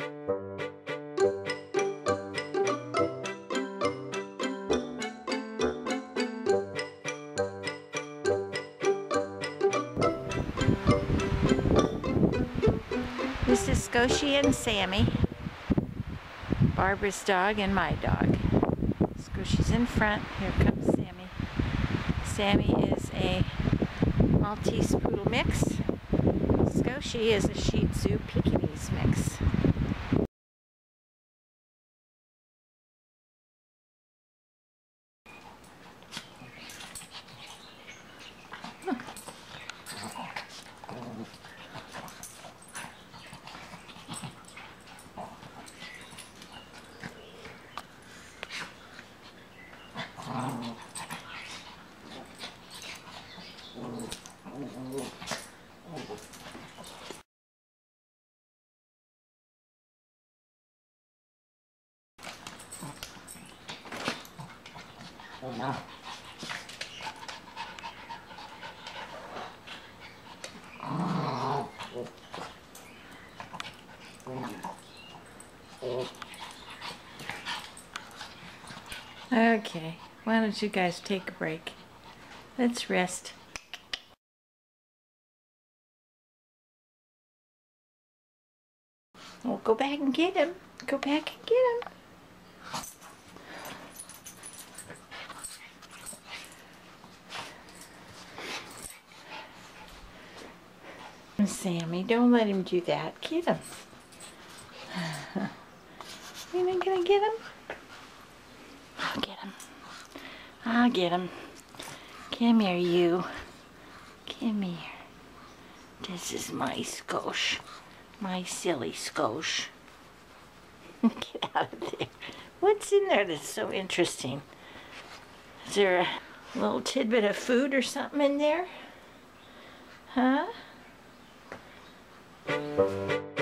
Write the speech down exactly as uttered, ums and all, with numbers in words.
This is Skoshi and Sammy, Barbara's dog and my dog. Skoshi's in front. Here comes Sammy. Sammy is a Maltese Poodle mix. Skoshi is a Shih-Tzu Pekingese mix. Okay, why don't you guys take a break? Let's rest. Well, go back and get him. Go back and get him. Sammy, don't let him do that. Get him. You're not gonna get him? I'll get him. I'll get him. Come here, you. Come here. This is my Skosh. My silly Skosh. Get out of there. What's in there that's so interesting? Is there a little tidbit of food or something in there? Huh?